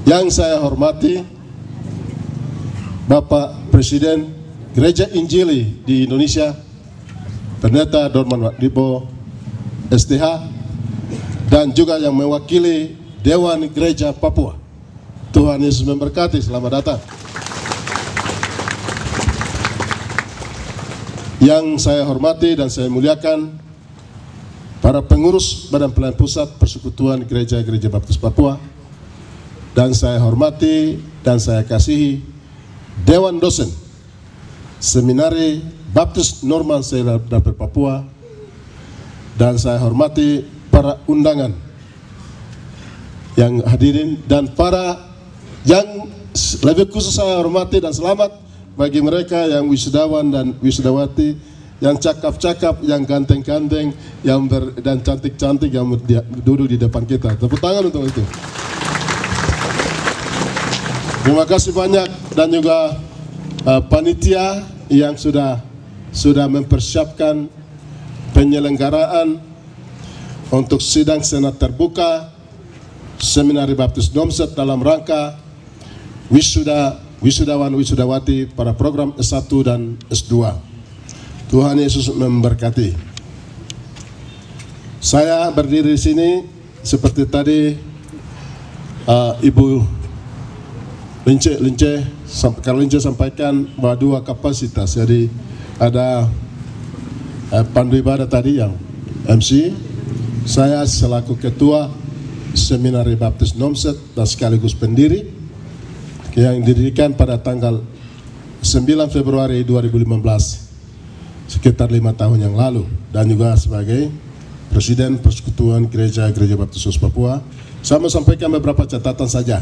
Yang saya hormati Bapak Presiden Gereja Injili di Indonesia, Pendeta Dorman Wakdipo STH, dan juga yang mewakili Dewan Gereja Papua. Tuhan Yesus memberkati, selamat datang. Yang saya hormati dan saya muliakan para pengurus Badan Pelayanan Pusat Persekutuan Gereja-Gereja Baptis Papua, dan saya hormati dan saya kasihi Dewan Dosen Seminari Baptis Norman Sela Dapur Papua, dan saya hormati para undangan yang hadirin, dan para yang lebih khusus saya hormati dan selamat bagi mereka yang wisudawan dan wisudawati, yang cakap-cakap, yang ganteng-ganteng, dan cantik-cantik yang duduk di depan kita. Tepuk tangan untuk itu. Terima kasih banyak, dan juga panitia yang sudah mempersiapkan penyelenggaraan untuk sidang senat terbuka Seminari Baptis Nomset dalam rangka wisudawan wisudawati para program S1 dan S2. Tuhan Yesus memberkati. Saya berdiri di sini seperti tadi Ibu Lince sampaikan bahwa 2 kapasitas. Jadi ada pandu ibadah tadi yang MC, saya selaku ketua Seminari Baptis Nomset dan sekaligus pendiri yang didirikan pada tanggal 9 Februari 2015, sekitar 5 tahun yang lalu, dan juga sebagai Presiden Persekutuan Gereja-Gereja Baptis Papua. Saya mau sampaikan beberapa catatan saja.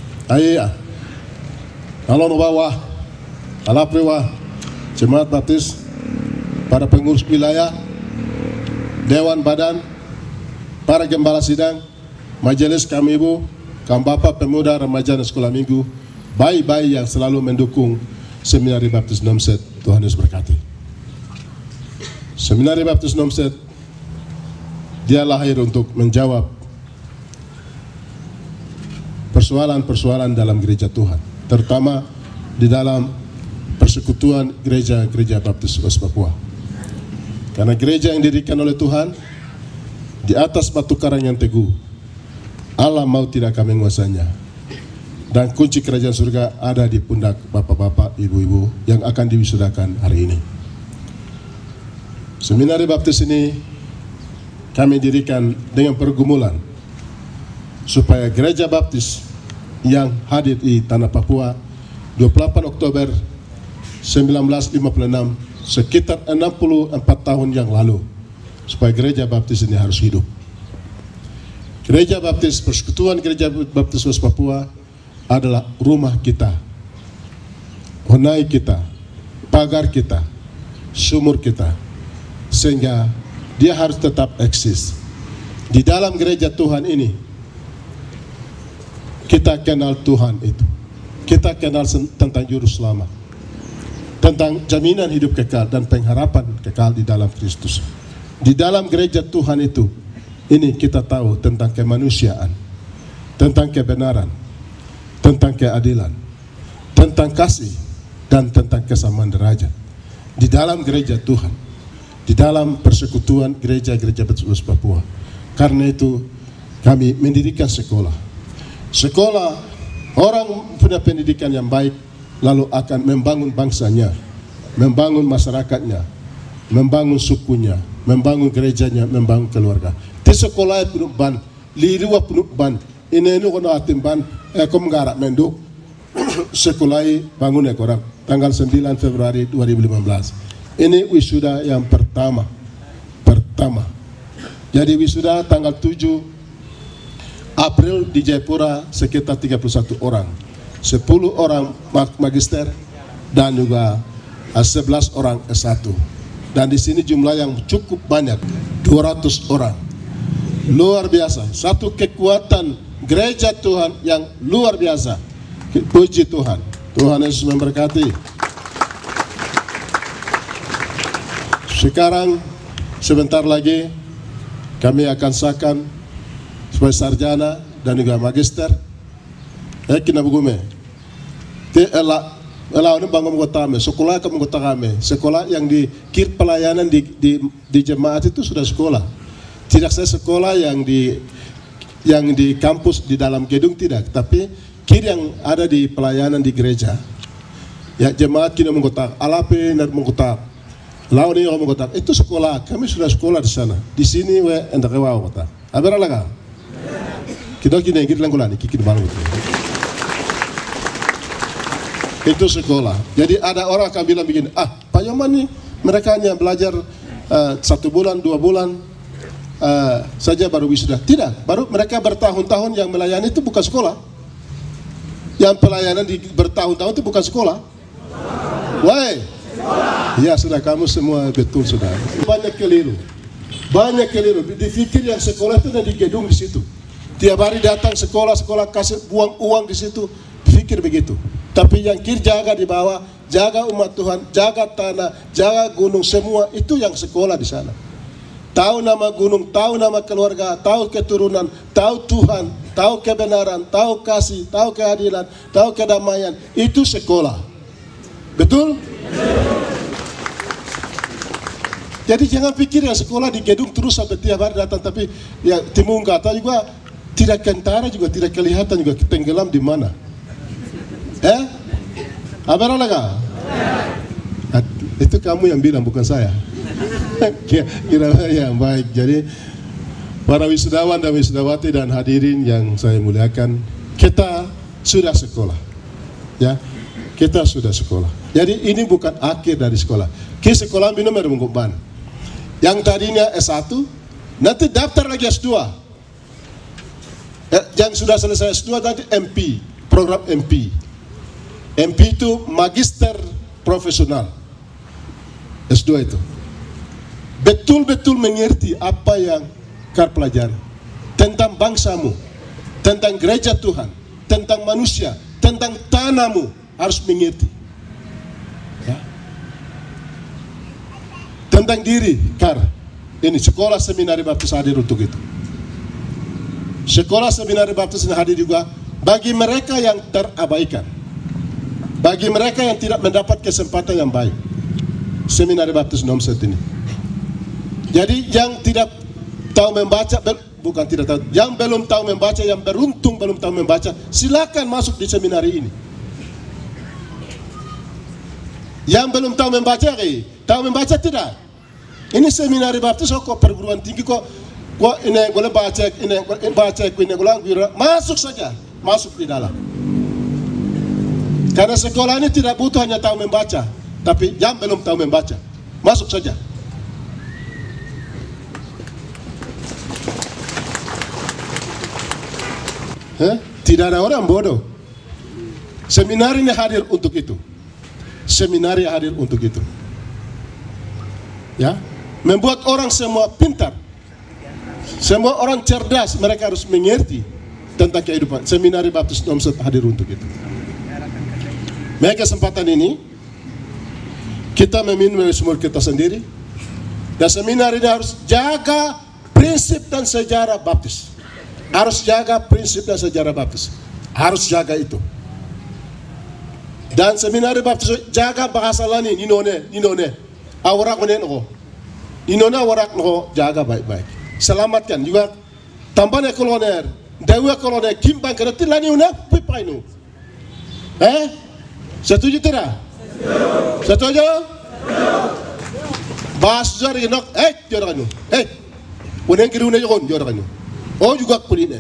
Halo bawah, alapriwa, Jemaat Baptis, para pengurus wilayah, Dewan Badan, para gembala sidang, majelis kami ibu, kaum bapak, pemuda, remaja dan sekolah minggu, bayi-bayi yang selalu mendukung Seminari Baptis Nomset. Tuhan Yesus berkati. Seminari Baptis Nomset, dia lahir untuk menjawab persoalan-persoalan dalam gereja Tuhan, terutama di dalam persekutuan gereja-gereja Baptis Papua. Karena gereja yang didirikan oleh Tuhan di atas batu karang yang teguh, Allah mau tidak akan menguasainya, dan kunci kerajaan surga ada di pundak bapak-bapak, ibu-ibu yang akan diwisudakan hari ini. Seminari Baptis ini kami dirikan dengan pergumulan supaya gereja Baptis yang hadir di tanah Papua 28 Oktober 1956, sekitar 64 tahun yang lalu, supaya gereja Baptis ini harus hidup. Gereja Baptis, Persekutuan Gereja Baptis Papua adalah rumah kita, honai kita, pagar kita, sumur kita, sehingga dia harus tetap eksis. Di dalam gereja Tuhan ini, kita kenal Tuhan itu. Kita kenal tentang juru selamat, tentang jaminan hidup kekal dan pengharapan kekal di dalam Kristus. Di dalam gereja Tuhan itu, ini kita tahu tentang kemanusiaan, tentang kebenaran, tentang keadilan, tentang kasih, dan tentang kesamaan derajat. Di dalam gereja Tuhan, di dalam persekutuan gereja-gereja Baptis Papua. Karena itu kami mendirikan sekolah. Sekolah, orang punya pendidikan yang baik, lalu akan membangun bangsanya, membangun masyarakatnya, membangun sukunya, membangun gerejanya, membangun keluarga. Di sekolah penuh ban, liruwa penuh ban, ini kono atim ban, kom ngarak menduk, sekolah bangun orang tanggal 9 Februari 2015. Ini wisuda yang pertama. Jadi wisuda tanggal 7 April di Jayapura sekitar 31 orang, 10 orang magister dan juga 11 orang S1. Dan di sini jumlah yang cukup banyak, 200 orang. Luar biasa, satu kekuatan gereja Tuhan yang luar biasa. Puji Tuhan. Tuhan Yesus memberkati. Sekarang sebentar lagi kami akan sahkan sebagai sarjana dan juga magister kina bugume te ela ini bangun kota kami, sekolah kamu kota kami, sekolah yang di kir pelayanan di jemaat itu sudah sekolah. Tidak saya sekolah yang di kampus di dalam gedung tidak, tapi kir yang ada di pelayanan di gereja. Ya jemaat kini mengkotak, alape nak mengkotak, lawan ini orang mengkotak. Itu sekolah, kami sudah sekolah di sana. Di sini endak kewa kotak. Abera laga. Kita kini yang kita langgulan, kiki baru. Itu sekolah. Jadi ada orang akan bilang begini, Pak Yoman nih mereka hanya belajar 1 bulan, 2 bulan saja baru wisuda. Tidak, baru mereka bertahun-tahun yang melayani itu bukan sekolah. Yang pelayanan bertahun-tahun itu bukan sekolah. Woi, ya sudah kamu semua betul sudah. Banyak keliru, dipikir yang sekolah itu di gedung di situ. Tiap hari datang sekolah kasih buang uang di situ, pikir begitu. Tapi yang kir jaga di bawah, jaga umat Tuhan, jaga tanah, jaga gunung, semua itu yang sekolah di sana. Tahu nama gunung, tahu nama keluarga, tahu keturunan, tahu Tuhan, tahu kebenaran, tahu kasih, tahu keadilan, tahu kedamaian, itu sekolah. Betul? Jadi jangan pikir yang sekolah di gedung terus sampai tiap hari datang, tapi ya timung kata juga tidak kentara juga tidak kelihatan juga tenggelam di mana. Apa laga? Itu kamu yang bilang bukan saya. Kira yang baik. Jadi para wisudawan dan wisudawati dan hadirin yang saya muliakan, kita sudah sekolah. Ya, kita sudah sekolah. Jadi ini bukan akhir dari sekolah. Kita sekolah minum ada mengumpan. Yang tadinya S1, nanti daftar lagi S2. Yang sudah selesai S2 nanti MP, program MP. MP itu magister profesional. S2 itu. Betul-betul mengerti apa yang kau pelajari. Tentang bangsamu, tentang gereja Tuhan, tentang manusia, tentang tanahmu, harus mengerti. Ya. Tentang diri, ini sekolah seminari baptis hadir untuk itu. Sekolah seminari baptis hadir juga bagi mereka yang terabaikan, bagi mereka yang tidak mendapat kesempatan yang baik. Seminari baptis Nomset ini. Jadi yang tidak tahu membaca, bukan tidak tahu, yang belum tahu membaca, yang beruntung belum tahu membaca, silakan masuk di seminari ini. Yang belum tahu membaca, tahu membaca tidak? Ini seminari baptis kok perguruan tinggi kok ini boleh baca, ini masuk saja, masuk di dalam. Karena sekolah ini tidak butuh hanya tahu membaca, tapi yang belum tahu membaca, masuk saja. Tidak ada orang bodoh. Seminar ini hadir untuk itu. Seminari hadir untuk itu. Ya, membuat orang semua pintar. Semua orang cerdas, mereka harus mengerti tentang kehidupan. Seminari Baptis Nomset hadir untuk itu. Maka kesempatan ini kita meminum dari sumur kita sendiri. Dan seminar ini harus jaga prinsip dan sejarah baptis. Harus jaga prinsip dan sejarah baptis. Harus jaga itu. Dan seminari baptis jaga bahasa lani ninone. Awarak menen ko. Ninone awarak no jaga baik-baik. Selamatkan juga tambahnya koloner. Dewa koloner kimpang kereti lani una pipainu. Setuju tidak? Setuju? Bahas jari nok jodoh Unen kiri unen jodoh jodoh Oh juga kulinen.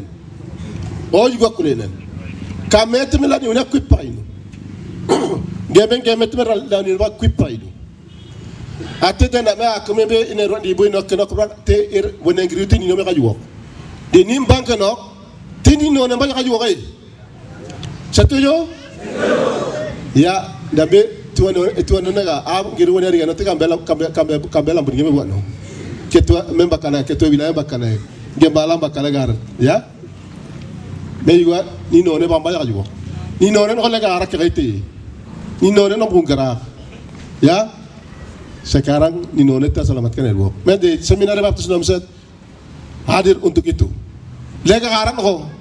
Kami itu melani unek kuipainu. Geben kami itu melani unek kuipainu. Ate tena me akame be ine rondi ibu inok kenok rak te unen kiri itu nino me kajuok. Di nimbang kenok, tini nino nembang kajuok ay. Setuju? Ya, dabe tuan nega ab kiri unen riga nanti kambelam bernyanyi buat no. Ketua member kana ketua wilayah bakana. Gembalam bakal agar, ya. Me juga nino ne bamba juga. Nino ne no lega arak kaiti. Nino ne no bungkara. Ya. Sekarang nino ne terselamatkan elwo. Me di seminar Baptis Nomset hadir untuk itu. Lega arak no.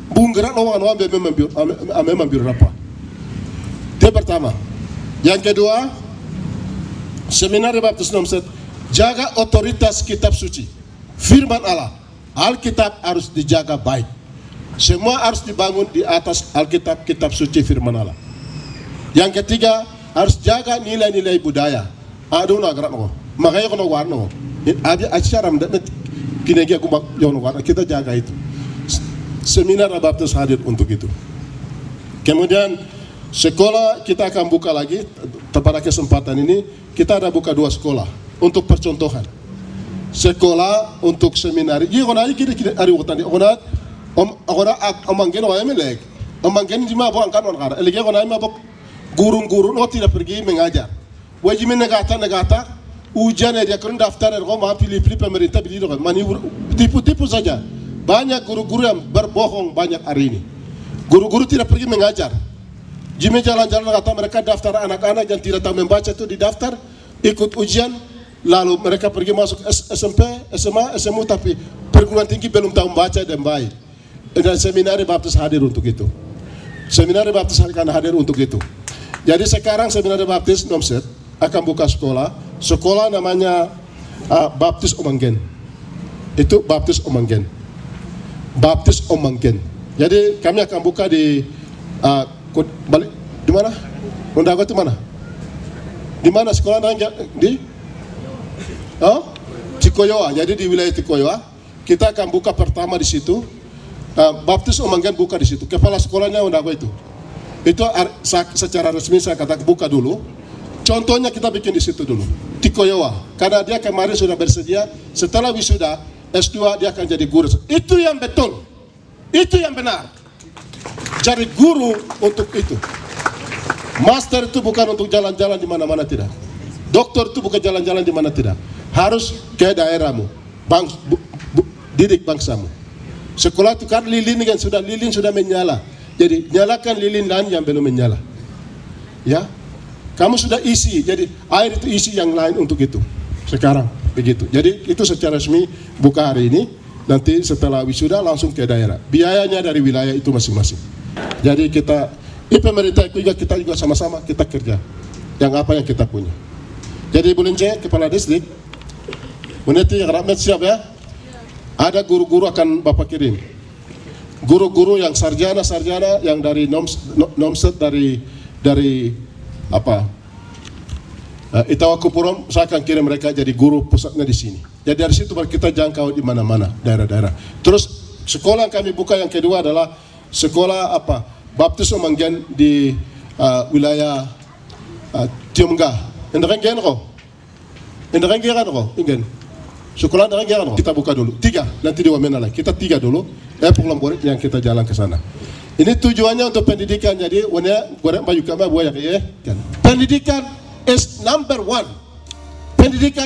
Bunggerak no wan memang biru apa. Itu pertama. Yang kedua, seminar baptis nomset jaga otoritas kitab suci. Firman Allah, Alkitab harus dijaga baik. Semua harus dibangun di atas Alkitab, kitab suci firman Allah. Yang ketiga, harus jaga nilai-nilai budaya. Aduh nagarak no. Makanya kono warno. Ada acara mendapat kinerja kumbak yang warna kita jaga itu. Seminar baptis hadir untuk itu. Kemudian sekolah kita akan buka lagi pada kesempatan ini. Kita ada buka 2 sekolah untuk percontohan. Sekolah untuk seminari. Iya kona kita hari waktu tadi. Kona omanggen waya melek. Omanggen jima bo angkan orang. Elege kona ima bo guru-guru no tidak pergi mengajar. Wajimin negata ujian dia keren daftar kau mah pilih-pilih pemerintah pilih kan. Mani tipu-tipu saja. Banyak guru-guru yang berbohong banyak hari ini. Guru-guru tidak pergi mengajar. Jime jalan-jalan kata mereka daftar anak-anak yang tidak tahu membaca itu di daftar, ikut ujian, lalu mereka pergi masuk SMP, SMA, SMU tapi perguruan tinggi belum tahu membaca dan baik. Dan seminar baptis hadir untuk itu. Seminar baptis akan hadir untuk itu. Jadi sekarang seminar baptis Nomset akan buka sekolah. Sekolah namanya Baptis Omanggen. Itu Baptis Omanggen. Baptis Omanggen. Jadi kami akan buka di balik di mana? Undago itu mana? Di mana sekolah namanya? Di Cikoyoa. Jadi di wilayah Cikoyoa kita akan buka pertama di situ. Baptis Omanggen buka di situ. Kepala sekolahnya Undago itu. Itu secara resmi saya katakan buka dulu. Contohnya kita bikin di situ dulu. Cikoyoa. Karena dia kemarin sudah bersedia. Setelah wisuda S2 dia akan jadi guru. Itu yang betul. Itu yang benar. Cari guru untuk itu. Master itu bukan untuk jalan-jalan di mana-mana, tidak. Dokter itu bukan jalan-jalan di mana, tidak. Harus ke daerahmu. Didik bangsamu. Sekolah itu kan lilin kan lilin sudah menyala. Jadi nyalakan lilin lain yang belum menyala. Ya. Kamu sudah isi. Jadi air itu isi yang lain untuk itu. Sekarang begitu. Jadi itu secara resmi buka hari ini. Nanti setelah wisuda langsung ke daerah. Biayanya dari wilayah itu masing-masing. Jadi pemerintah kita juga sama-sama kita kerja. Yang apa yang kita punya. Jadi Bu Lince, Kepala Distrik, Meniti Rahmat siap ya? Ada guru-guru akan Bapak kirim. Guru-guru yang sarjana-sarjana yang dari Nomset dari apa? Itawakupurom, saya akan kirim mereka jadi guru pusatnya di sini. Jadi dari situ baru kita jangkau di mana-mana daerah-daerah. Terus sekolah yang kami buka yang kedua adalah sekolah apa? Baptis Omanggen di wilayah Tiomga. Endakan gen ko? Endakan gen ko? Ingen. Sekolah endakan gen ko? Kita buka dulu. 3, nanti diwamena lagi. Kita 3 dulu. Pulang borit yang kita jalan ke sana. Ini tujuannya untuk pendidikan. Jadi, wana goreng baju kami buaya ya. Pendidikan is number 1. Pendidikan